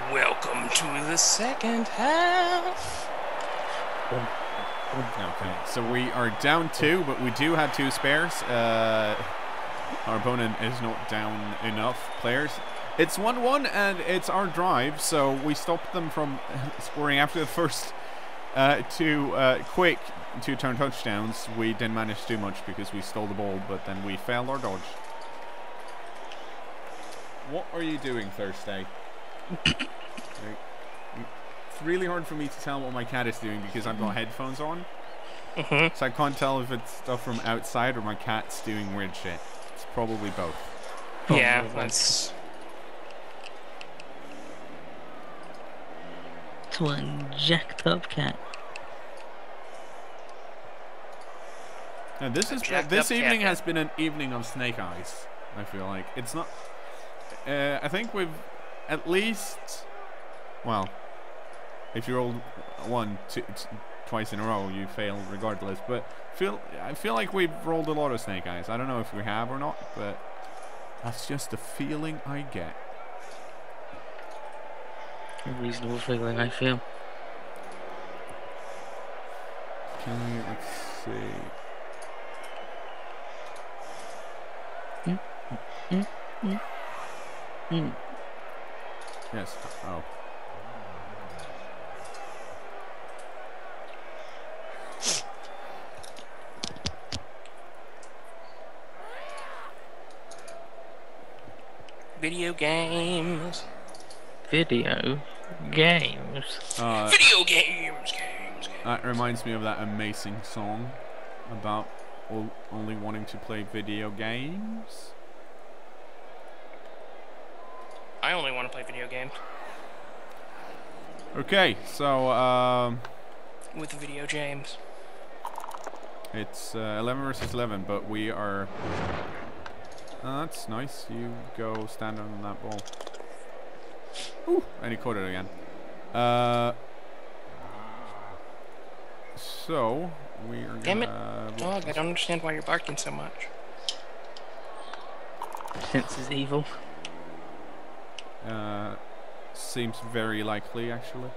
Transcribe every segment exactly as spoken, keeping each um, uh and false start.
Welcome to the second half. Okay, so we are down two, but we do have two spares. Uh, our opponent is not down enough players. It's one one, and it's our drive, so we stopped them from scoring after the first uh, two uh, quick two-turn touchdowns. We didn't manage to do much because we stole the ball, but then we failed our dodge. What are you doing, Thursday? It's really hard for me to tell what my cat is doing because I've got headphones on. Mm-hmm. So I can't tell if it's stuff from outside or my cat's doing weird shit. It's probably both. Yeah, that's... It's one jacked up cat. Now this is jacked this up evening cat. has been an evening of snake eyes. I feel like it's not. Uh, I think we've at least, well, if you roll one, two, t twice in a row, you fail regardless. But feel I feel like we've rolled a lot of snake eyes. I don't know if we have or not, but that's just the feeling I get. A reasonable feeling, I feel. Okay, let's see. Mm, mm, mm, mm. Yes. Oh. Video games. Video games. Uh, Video games, games, games. That reminds me of that amazing song about o only wanting to play video games. I only want to play video games. Okay, so um, With video games. it's uh, eleven versus eleven, but we are. Oh, that's nice. You go stand on that ball. Ooh, and he caught it again. Uh, so we are gonna. Damn it, dog! I don't understand why you're barking so much. Sense is evil. Uh, seems very likely, actually.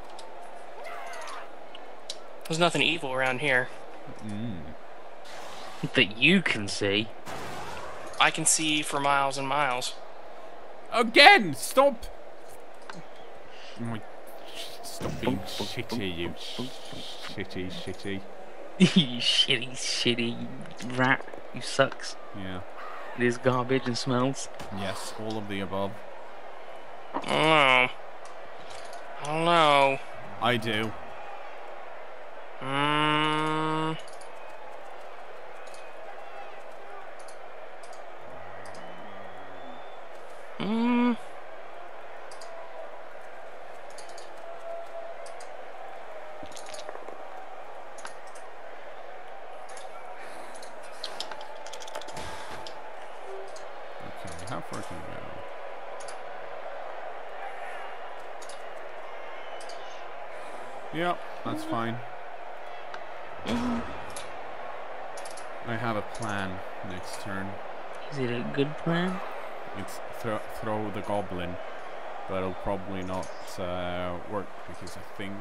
There's nothing evil around here. Mm. That you can see. I can see for miles and miles. Again! Stop! Oh my, stop being shitty, you shitty, shitty. You shitty, shitty rat. You sucks. Yeah. It is garbage and smells. Yes, all of the above. I don't know. I don't know. I do. Mm. Mm. Okay, how far can we go? Yep, that's fine. I have a plan next turn. Is it a good plan? It's thro throw the goblin, but it'll probably not uh, work because I think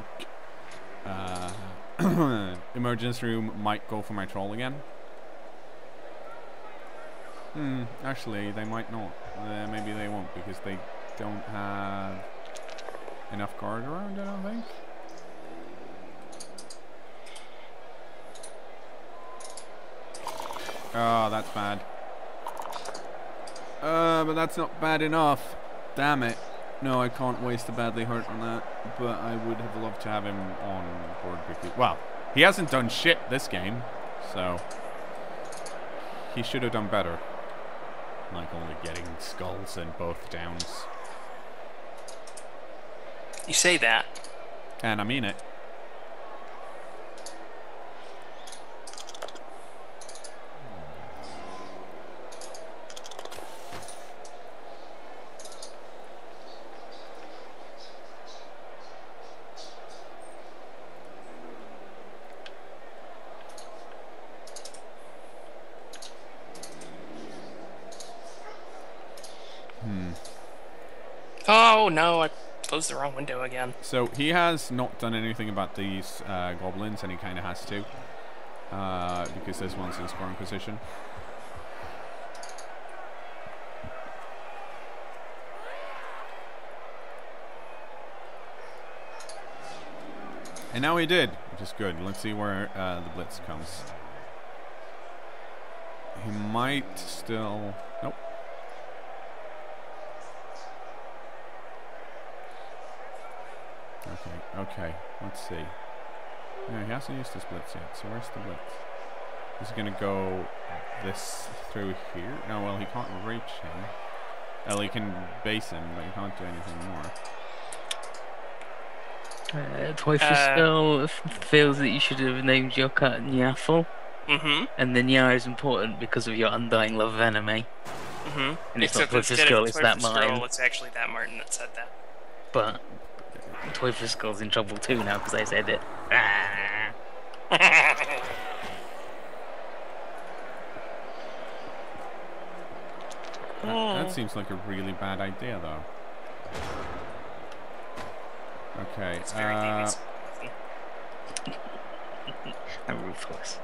uh, emergency room might go for my troll again. Hmm, actually they might not. Uh, maybe they won't because they don't have enough guard around, I don't think. Oh, that's bad. Uh, but that's not bad enough. Damn it. No, I can't waste a badly hurt on that. But I would have loved to have him on board because, well, he hasn't done shit this game, so he should have done better. Like only getting skulls in both downs. You say that. And I mean it. Oh no, I Close the wrong window again. So he has not done anything about these uh, goblins, and he kind of has to. Uh, because this one's in scoring position. And now he did, which is good. Let's see where uh, the blitz comes. He might still... Nope. Okay, okay. Let's see. No, he hasn't used his blitz yet, so where's the blitz? Is he going to go this through here? No, well, he can't reach him. Well, he can base him, but he can't do anything more. Uh, Twyfus uh, feels that you should have named your cat Nyaffle. Mm-hmm. And then Nya is important because of your undying love of anime. Mm-hmm. And it's Except not Twyfus instead Girl, of it's that Twyfus Martin. Girl, it's actually that Martin that said that. But Twyfus Girl's in trouble too now because I said it. Ah. that, that seems like a really bad idea, though. Okay. It's very Uh, I'm ruthless.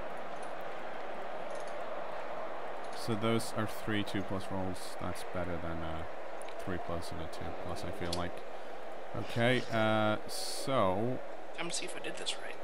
so those are three two plus rolls. That's better than a three plus and a two plus, I feel like. Okay. Uh, so. I'm gonna see if I did this right.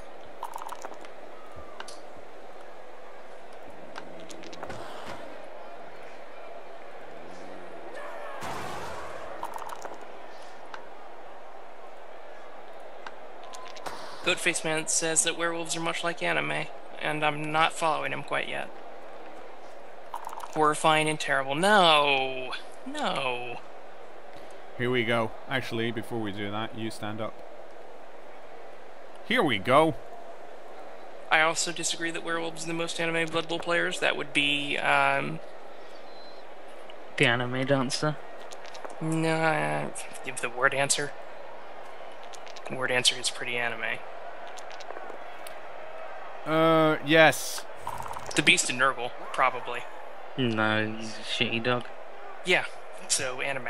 Goatface Man says that werewolves are much like anime, and I'm not following him quite yet. Horrifying and terrible. No! No! Here we go. Actually, before we do that, you stand up. Here we go. I also disagree that werewolves are the most anime Blood Bowl players. That would be, um... The anime dancer? Nah, give the word answer. Word answer is pretty anime. Uh, yes. The Beast and Nurgle, probably. No, he's a shitty dog. Yeah, so anime.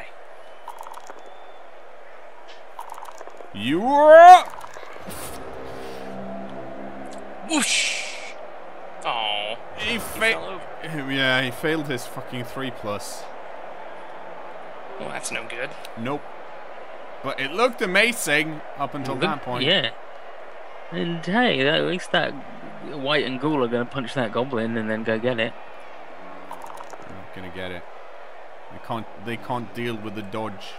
You are. Whoosh! Aww. He He fell failed. over. Yeah, he failed his fucking three plus. Well, that's no good. Nope. But it looked amazing up until Look- that point. Yeah. And hey, at least that White and Ghoul are going to punch that goblin and then go get it. I'm not gonna get it. They can't. They can't deal with the dodge.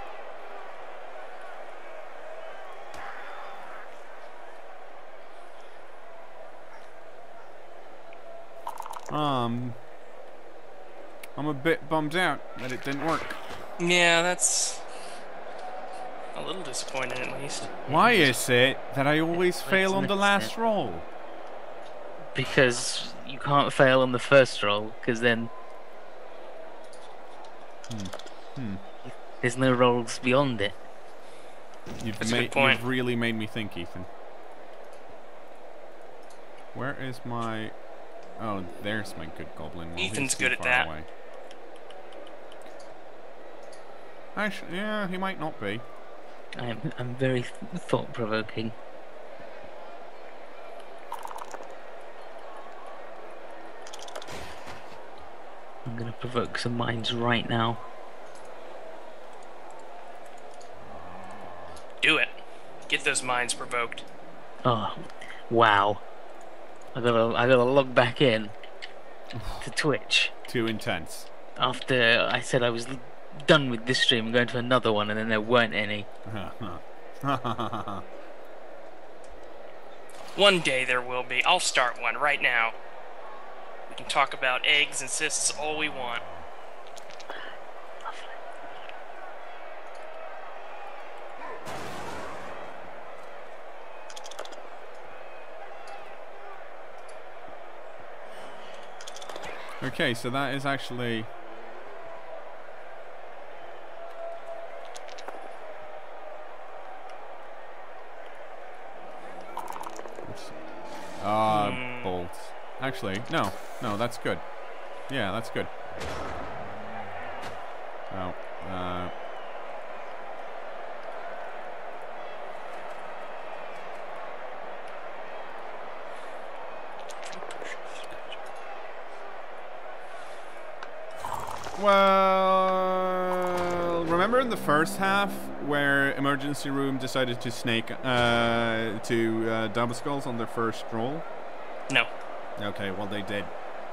Um, I'm a bit bummed out that it didn't work. Yeah, that's a little disappointing at least. Why is it that I always It's fail on the mixed last it. roll? Because you can't fail on the first roll, because then Hmm. there's no rolls beyond it. You've, That's a good made, point. you've really made me think, Ethan. Where is my... Oh, there's my good goblin. Well, Ethan's he's too good at far that. away. Actually, yeah, he might not be. I'm, I'm very th thought-provoking. I'm going to provoke some minds right now. Do it. Get those minds provoked. Oh, wow. I gotta, I gotta log back in to Twitch Too intense. after I said I was done with this stream and going to another one, and then there weren't any. One day there will be. I'll start one right now. We can talk about eggs and cysts all we want. Okay, so that is actually... Uh, Hmm. bolts. Actually, no. No, that's good. Yeah, that's good. Oh, uh... Well, remember in the first half where Emergency Room decided to snake uh, to uh, double skulls on their first roll? No. Okay, well they did.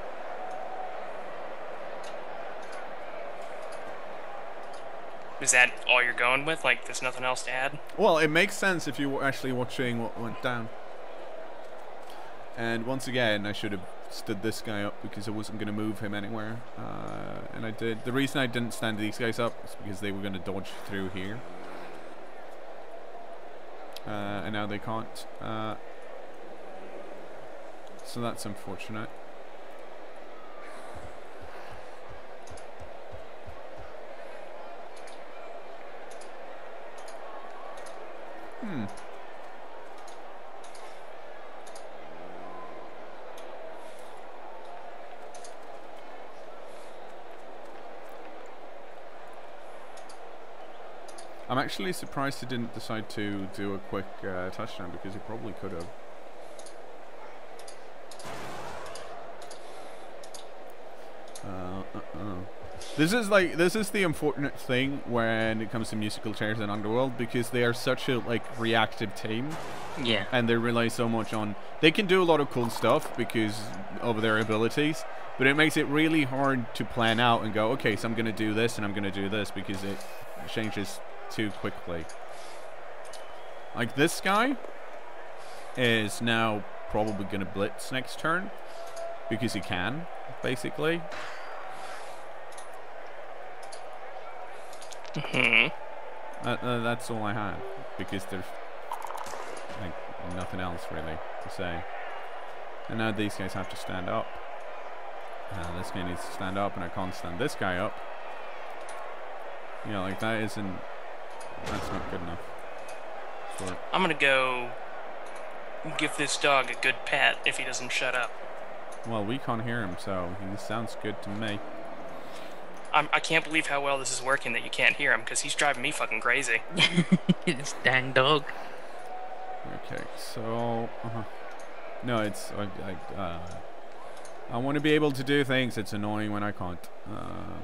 Is that all you're going with? Like, there's nothing else to add? Well, it makes sense if you were actually watching what went down. And once again, I should have stood this guy up because I wasn't going to move him anywhere. Uh, and I did. The reason I didn't stand these guys up is because they were going to dodge through here. Uh, and now they can't. Uh, so that's unfortunate. Hmm. I'm actually surprised he didn't decide to do a quick uh, touchdown because he probably could have. Uh, uh, uh. This is like this is the unfortunate thing when it comes to musical chairs in Underworld because they are such a like reactive team. Yeah. And they rely so much on they can do a lot of cool stuff because of their abilities, but it makes it really hard to plan out and go, okay, so I'm gonna do this and I'm gonna do this because it changes too quickly. Like this guy is now probably gonna blitz next turn because he can, basically. Mm-hmm. Uh, uh, that's all I had because there's like nothing else really to say. And now these guys have to stand up. Uh, this guy needs to stand up, and I can't stand this guy up. You know, like that isn't. That's not good enough. So, I'm gonna go give this dog a good pat if he doesn't shut up. well, we can't hear him, so he sounds good to me. I'm, I can't believe how well this is working that you can't hear him, because he's driving me fucking crazy. It's dang dog. Okay, so uh-huh. no, it's I I, uh, I want to be able to do things. It's annoying when I can't. Uh,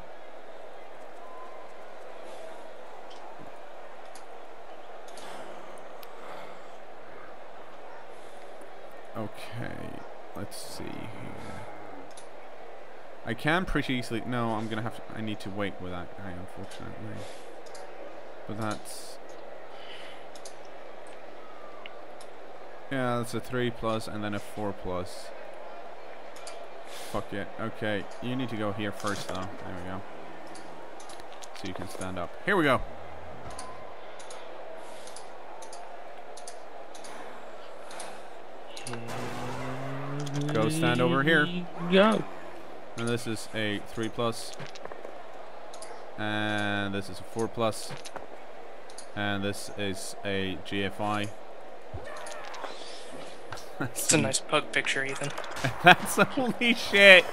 okay, let's see here. I can pretty easily. No, I'm gonna have to. I need to wait with that guy, unfortunately. But that's. Yeah, that's a three plus and then a four plus. Fuck it. Okay, you need to go here first, though. There we go. So you can stand up. Here we go. Go stand over here. Go. And this is a three plus. And this is a four plus. And this is a G F I. It's a nice pug picture, Ethan. That's holy shit.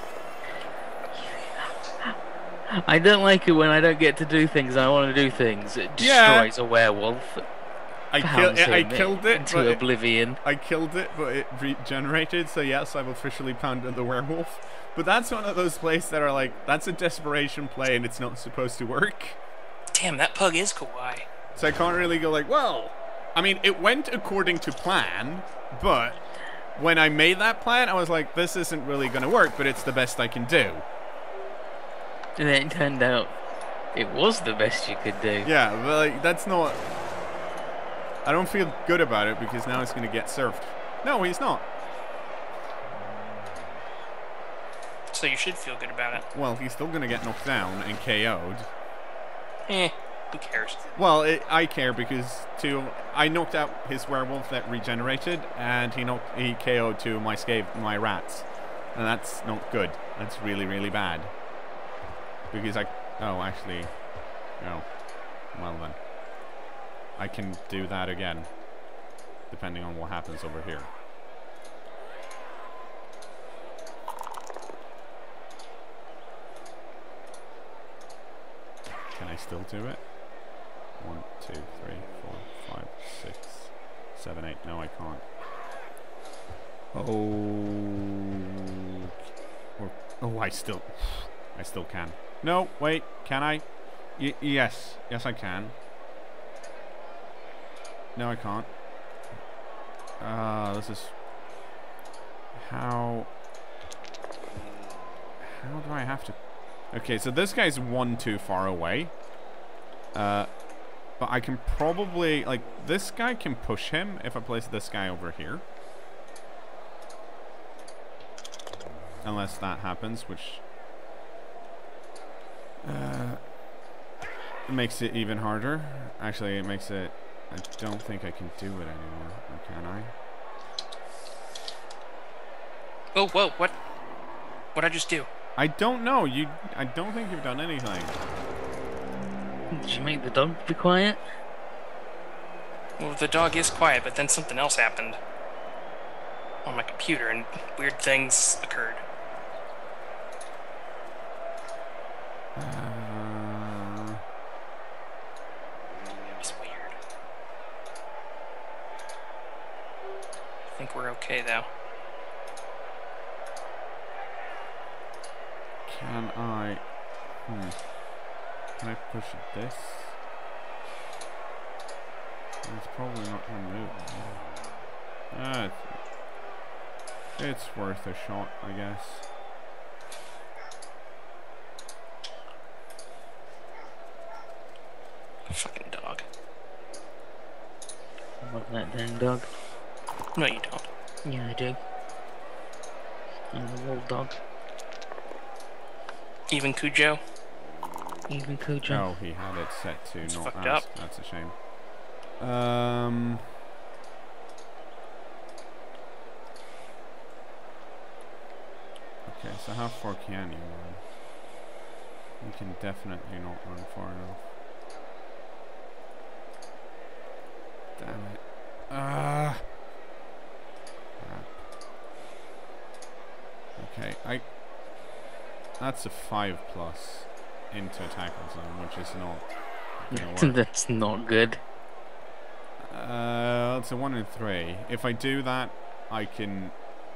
I don't like it when I don't get to do things I want to do things. It Yeah. destroys a werewolf. I, kill, Pounds I him killed it, into but it, oblivion. I killed it, but it regenerated. So yes, I've officially pounded the werewolf. But that's one of those plays that are like, that's a desperation play, and it's not supposed to work. Damn, that pug is kawaii. So I can't really go like, well, I mean, it went according to plan, but when I made that plan, I was like, this isn't really going to work, but it's the best I can do. And then it turned out it was the best you could do. Yeah, but like, that's not. I don't feel good about it because now it's going to get served. No, he's not. So you should feel good about it. Well, he's still going to get knocked down and K O'd. Eh, who cares? Well, it, I care because two, I knocked out his werewolf that regenerated, and he knocked he K O'd two of my scave my rats, and that's not good. That's really really bad. Because I oh actually, no, well then, I can do that again, depending on what happens over here. Can I still do it? One, two, three, four, five, six, seven, eight. No, I can't. Oh. Or, oh, I still. I still can. No, wait. Can I? Y yes. Yes, I can. No, I can't. Ah, uh, this is... How... How do I have to... Okay, so this guy's one too far away. Uh, but I can probably... Like, this guy can push him if I place this guy over here. Unless that happens, which... Uh, it makes it even harder. Actually, it makes it... I don't think I can do it anymore. Or can I? Oh, whoa, what? What'd I just do? I don't know. You. I don't think you've done anything. Did you make the dog be quiet? Well, the dog is quiet, but then something else happened on my computer, and weird things occurred. Uh, It was weird. I think we're okay, though. Can I... Hmm. Can I push this? It's probably not going to move. Ah, it's, it's worth a shot, I guess. Fucking dog. I want that dang dog. No, you don't. Yeah, I do. I'm a little dog. Even Cujo? Even Cujo. Oh, he had it set to It's not fucked as. up. That's a shame. Um... Okay, so how far can you run? You can definitely not run far enough. Damn it. Ah. Okay, I. That's a five plus into a tackle zone, which is not gonna work. That's not good. Uh, it's a one in three. If I do that, I can.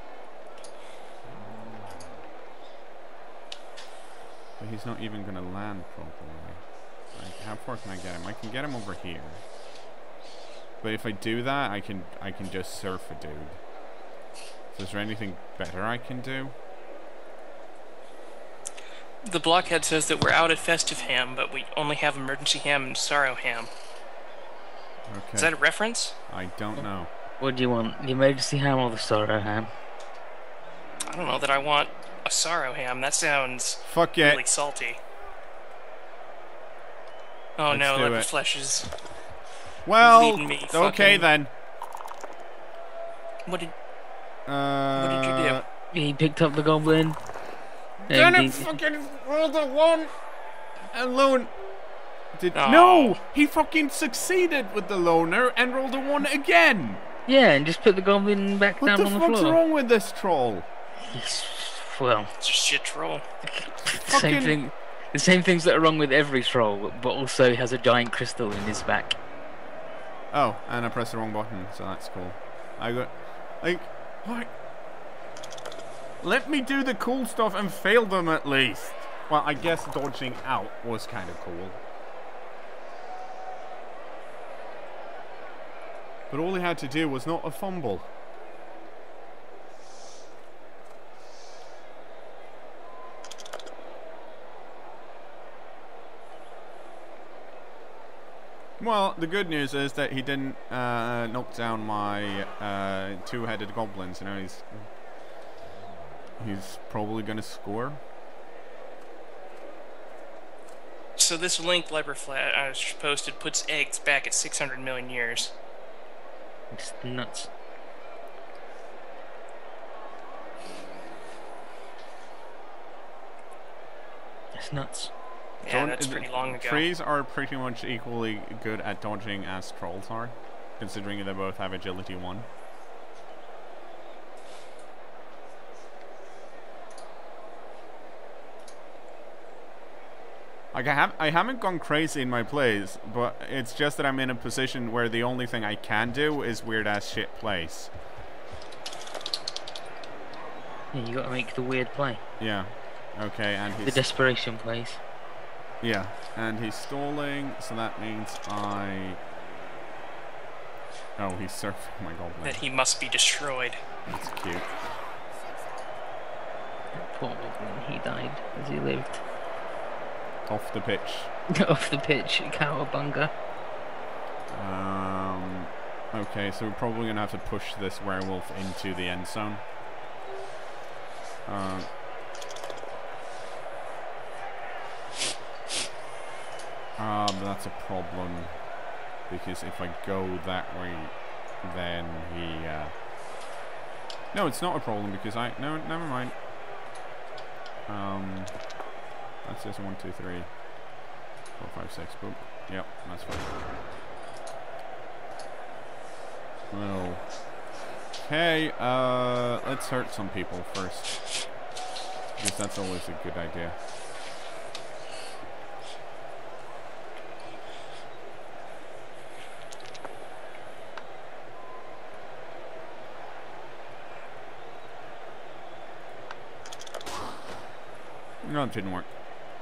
But he's not even gonna land properly. Like, how far can I get him? I can get him over here. But if I do that, I can I can just surf a dude. So is there anything better I can do? The blockhead says that we're out at festive ham, but we only have emergency ham and sorrow ham. Okay. Is that a reference? I don't know. What do you want? The emergency ham or the sorrow ham? I don't know that I want a sorrow ham. That sounds Fuck yeah. really salty. Oh Let's no, do leopard it. flesh is... Well, leading me okay fucking- then. What did... Uh, What did you do? He picked up the goblin. Damn and it! he- Fucking roll the one alone. Did Oh. no? He fucking succeeded with the loner and rolled a one again. Yeah, and just put the goblin back What down the on the fuck's floor. wrong with this troll? He's, well, It's just shit troll. the same Fucking- thing. The same things that are wrong with every troll, but also he has a giant crystal in his back. Oh, and I pressed the wrong button, so that's cool. I got like what? Let me do the cool stuff and fail them at least. Well, I guess dodging out was kind of cool. But all he had to do was not a fumble. Well, the good news is that he didn't uh, knock down my uh, two-headed goblins. You know, he's he's probably going to score. So this link leopard flat I was posted puts eggs back at six hundred million years. It's nuts. It's nuts. Yeah, Don't- that's pretty long ago. Trees are pretty much equally good at dodging as trolls are, considering they both have agility one. Like I have, I haven't gone crazy in my plays, but it's just that I'm in a position where the only thing I can do is weird ass shit plays. Yeah, you gotta make the weird play. Yeah. Okay, and The he's desperation plays. Yeah, and he's stalling, so that means I... Oh, he's surfing my goblin. That he must be destroyed. That's cute. Poor goblin, he died as he lived. Off the pitch. Off the pitch, cowabunga. Um, okay, so we're probably going to have to push this werewolf into the end zone. Um... Ah, uh, but that's a problem, because if I go that way, then he, uh... No, it's not a problem, because I... No, never mind. Um... That's just one, two, three, four, five, six, boom. Yep, that's fine. Well... Okay, uh... let's hurt some people first. Because that's always a good idea. No, it didn't work.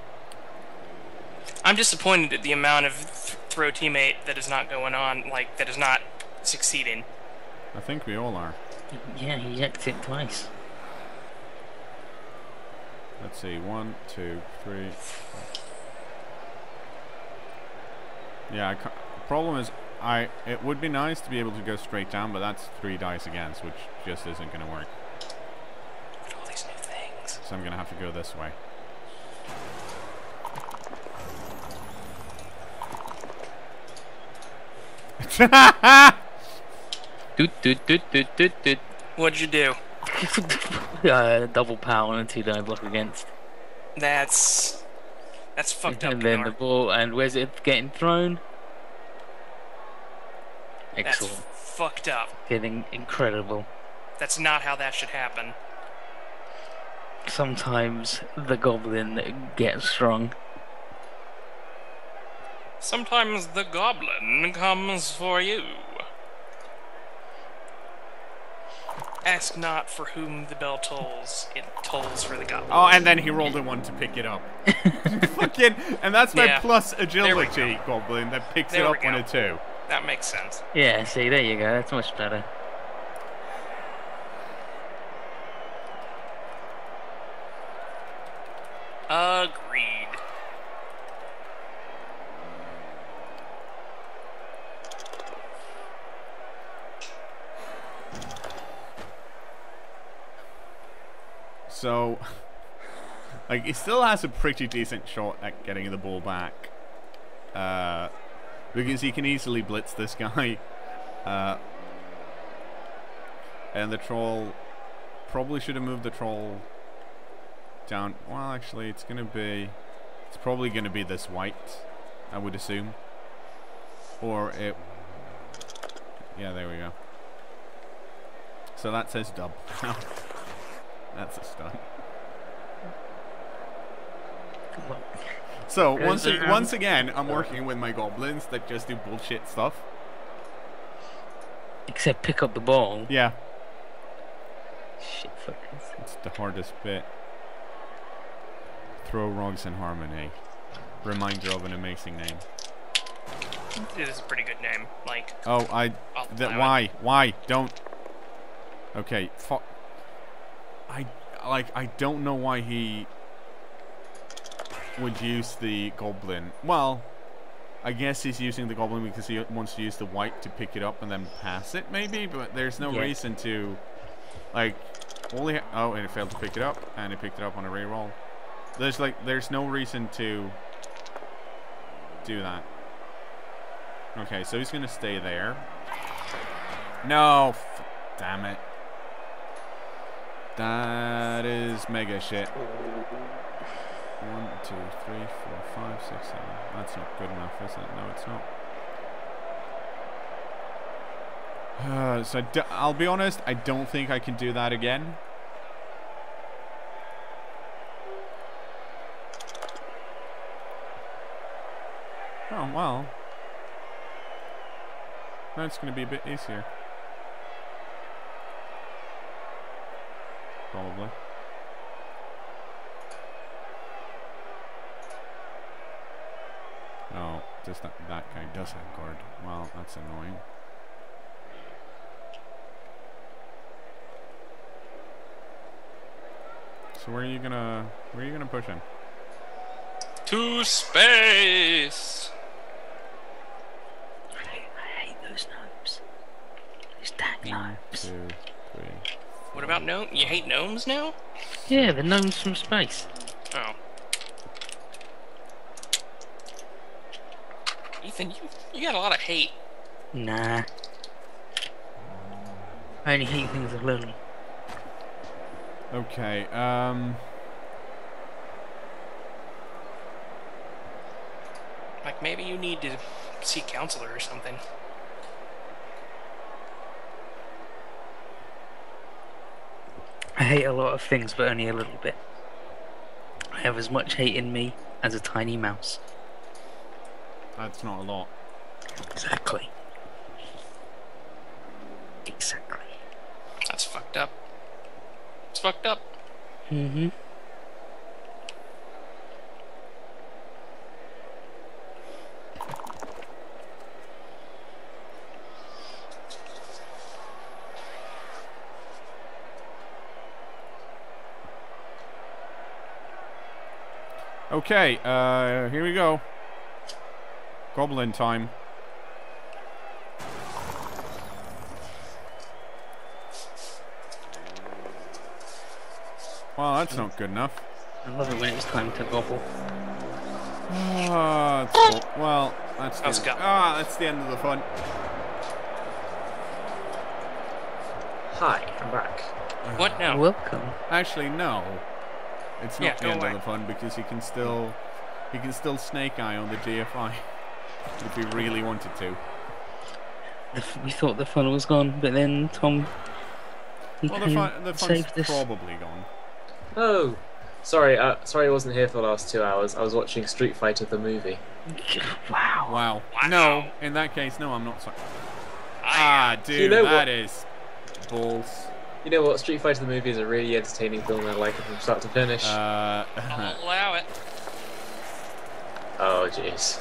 I'm disappointed at the amount of th throw teammate that is not going on, like, that is not succeeding. I think we all are. Yeah, he yacked it twice. Let's see, one, two, three. Yeah, I ca the problem is, I it would be nice to be able to go straight down, but that's three dice against, which just isn't going to work. Look at all these new things. So I'm going to have to go this way. Doot doot doot doot doot doot. What'd you do? uh, double power and two die block against. That's... That's fucked up, And then cKnoor. the ball, and where's it getting thrown? That's Excellent. fucked up. Getting incredible. That's not how that should happen. Sometimes the goblin gets strong. Sometimes the goblin comes for you. Ask not for whom the bell tolls, it tolls for the goblin. Oh, and then he rolled a one to pick it up. Fucking, and that's my Yeah. plus agility go. goblin that picks There it we up on go. a two. That makes sense. Yeah, see, there you go. That's much better. Agreed. So, like, he still has a pretty decent shot at getting the ball back. Uh, because he can easily blitz this guy. Uh, and the troll probably should have moved the troll down. Well, actually, it's going to be... It's probably going to be this white, I would assume. Or it... Yeah, there we go. So that says dub. That's a stun. So once a, once again, I'm working with my goblins that just do bullshit stuff. Except pick up the ball. Yeah, Shit fuckers. it's the hardest bit. Throw Rogues in Harmony. Reminder of an amazing name. It is a pretty good name. Like, Oh, I. I'll That allow why? it. Why? Don't. Okay. Fuck. I like. I don't know why he would use the goblin. Well, I guess he's using the goblin because he wants to use the white to pick it up and then pass it, maybe. But there's no Yeah. reason to, like, only. Ha oh, and it failed to pick it up, and he picked it up on a reroll. There's like, there's no reason to do that. Okay, so he's gonna stay there. No, f damn it. That is mega shit. One, two, three, four, five, six, seven. That's not good enough, is it? No, it's not. Uh, so d I'll be honest, I don't think I can do that again. Oh, well. Now it's going to be a bit easier. Probably. Does that that guy does have guard? Well, that's annoying. So where are you gonna where are you gonna push him? To space. I hate, I hate those gnomes. Those dang gnomes. Two, three. What about gnome? You hate gnomes now? Yeah, the gnomes from space. Oh. Ethan, you you got a lot of hate. Nah. I only hate things a little. Okay, um... Like, maybe you need to see a counselor or something. I hate a lot of things, but only a little bit. I have as much hate in me as a tiny mouse. That's not a lot. Exactly. Exactly. That's fucked up. It's fucked up. Mm-hmm. Okay, uh, here we go. Goblin time. Well, that's not good enough. I love it when it's time to gobble. Ah, that's cool. Well, that's How's the, it go? ah, that's the end of the fun. Hi, I'm back. What now? Welcome. Actually, no. It's not Yeah, the go end away. of the fun because you can still, you can still snake eye on the G F I if you really wanted to. The f we thought the fun was gone, but then Tom. He Well, the came fun, the and fun's saved us. probably gone. Oh, sorry. Uh, sorry, I wasn't here for the last two hours. I was watching Street Fighter the movie. Wow. Wow. Wow. No, in that case, no, I'm not sorry. I, Ah, dude, You know that what? is balls. You know what? Street Fighter the movie is a really entertaining film. I like it from start to finish. Uh, I'll allow it. oh, jeez.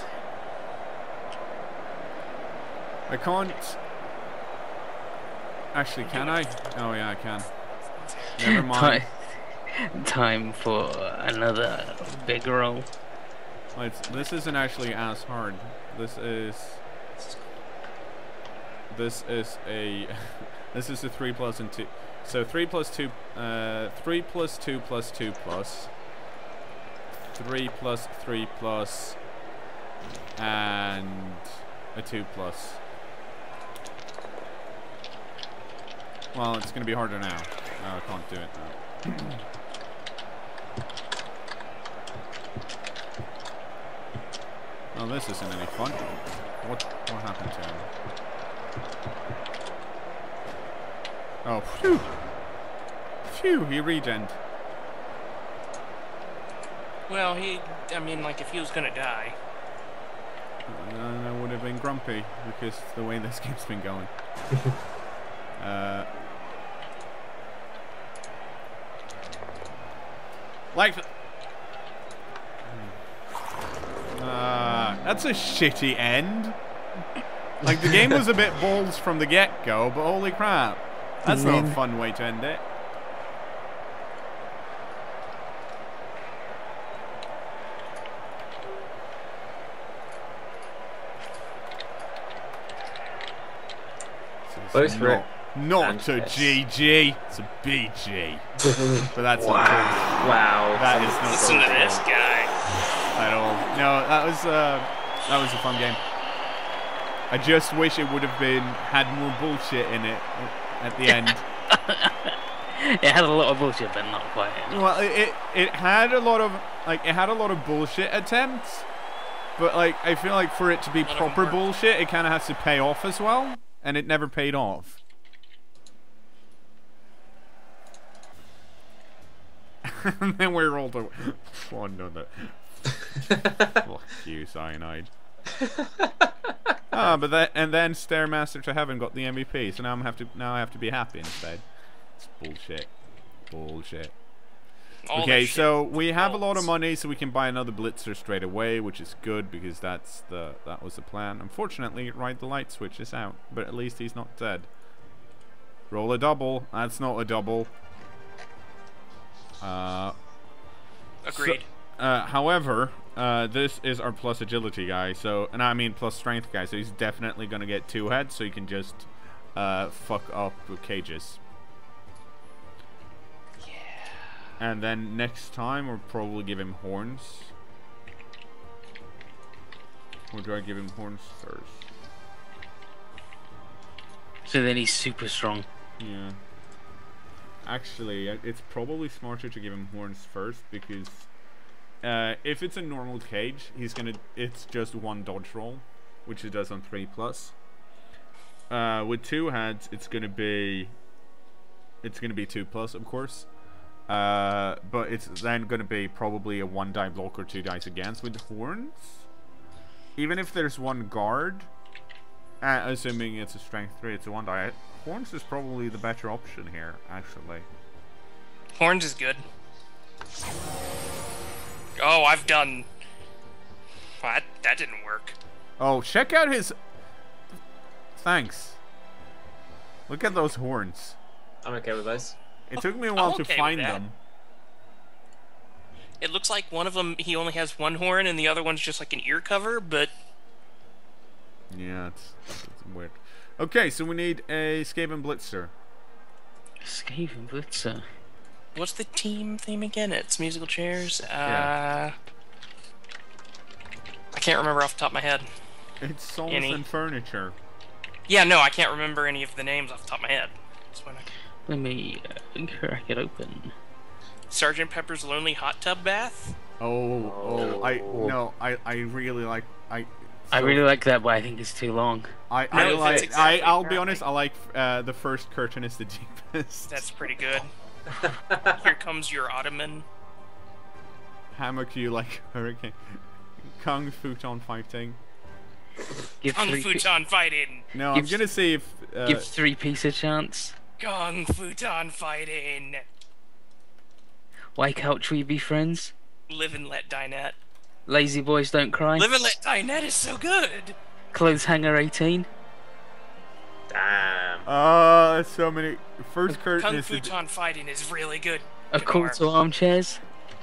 I can't. Actually, can I? Oh yeah, I can. Never mind. Time, time for another big roll. Well, it's, this isn't actually as hard. This is. This is a. This is a three plus and two. So three plus two. Uh, three plus two plus two plus. Three plus three plus. And a two plus. Well, it's going to be harder now. No, I can't do it now. Well, this isn't any fun. What what happened to him? Oh, phew! Phew, he regened. Well, he, I mean, like, if he was gonna die. And I would have been grumpy because the way this game's been going. uh, like, uh, that's a shitty end. Like, the game was a bit balls from the get-go, but holy crap, that's not a fun way to end it. Both not, Rick not and a Chris. G G, it's a B G. But that's wow. not Wow. That is not Listen to good this guy. at all. No, that was uh, that was a fun game. I just wish it would have been had more bullshit in it at the end. It had a lot of bullshit, but not quite. Well, it, it it had a lot of like it had a lot of bullshit attempts, but like I feel like for it to be None of them proper worked. bullshit, it kind of has to pay off as well, and it never paid off. And then we rolled a one on it. Fuck you, Cyanide. Ah, but that and then Stairmaster to Heaven got the M V P, so now I'm have to now I have to be happy instead. It's bullshit. Bullshit. All Okay, this shit. so we have a lot of Bolts. money, so we can buy another blitzer straight away, which is good because that's the that was the plan. Unfortunately, right, the light switch is out, but at least he's not dead. Roll a double. That's not a double. Uh, Agreed. So, uh, however, uh, this is our plus agility guy, so and I mean plus strength guy, so he's definitely gonna get two heads, so he can just uh, fuck up with cages. And then next time, we'll probably give him horns. Or do I give him horns first? So then he's super strong. Yeah. Actually, uh, it's probably smarter to give him horns first because uh, if it's a normal cage, he's gonna. It's just one dodge roll, which it does on three plus. Uh, with two heads, it's gonna be. It's gonna be two plus, of course. Uh, but it's then going to be probably a one die block or two dice against with horns. Even if there's one guard, uh, assuming it's a strength three, it's a one die. Horns is probably the better option here, actually. Horns is good. Oh, I've done. Well, that, that didn't work. Oh, check out his. Thanks. Look at those horns. I'm okay with those. It took me a while I'm to okay find with that. them. It looks like one of them, he only has one horn, and the other one's just like an ear cover, but Yeah, it's, it's weird. Okay, so we need a Skaven Blitzer. Skaven Blitzer. what's the team theme again? It's musical chairs. Uh, Yeah. I can't remember off the top of my head. It's songs Any? and furniture. Yeah, no, I can't remember any of the names off the top of my head. That's when I... Let me uh, crack it open. Sergeant Pepper's Lonely Hot Tub Bath. Oh, oh, I no, I, I really like I. I so- really like that, but I think it's too long. I, I No, like. that's exactly I, I'll be right. honest. I like uh, the first curtain is the deepest. That's pretty good. Here comes your ottoman. Hammock you like hurricane. Kung futon fighting. Give Kung three, Futon fighting. No, I'm Gives- gonna see if. Uh, give three piece a chance. Kung Futon fighting. Why can't we be friends? Live and let die net. Lazy boys don't cry. Live and let die net is so good. Clothes hanger eighteen. Damn. Oh, there's so many. First curtain Kung is the Futon fighting is really good. A call cKnoor. to armchairs.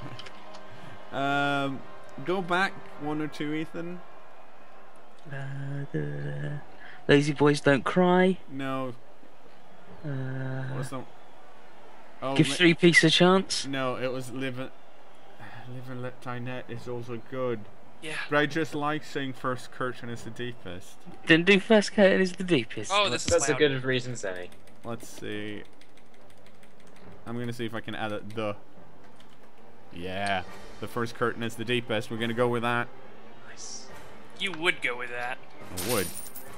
Um, go back one or two, Ethan. Uh, the lazy boys don't cry. No, Uh, what's the? Oh, give ma- three piece a chance. No, it was live and live and let die net is also good. Yeah. But I just like saying first curtain is the deepest. Then do first curtain is the deepest. Oh, this is That's a loud. good reason, Sammy. Let's see. I'm gonna see if I can add it. The. Yeah, the first curtain is the deepest. We're gonna go with that. Nice. You would go with that. I would.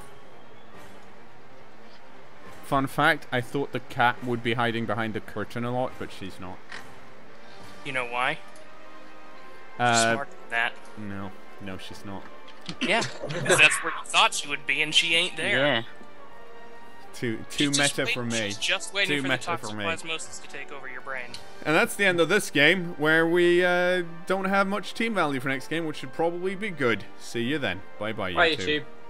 Fun fact: I thought the cat would be hiding behind the curtain a lot, but she's not. You know why? Uh, Smarter than that. no, no, she's not. Yeah. 'Cause that's where you thought she would be, and she ain't there. Yeah. Too too She's just meta wait- for me. She's just waiting Too for the meta for me. toxoplasmosis to take over your brain. And that's the end of this game, where we uh, don't have much team value for next game, which should probably be good. See you then. Bye bye, Bye, YouTube. YouTube.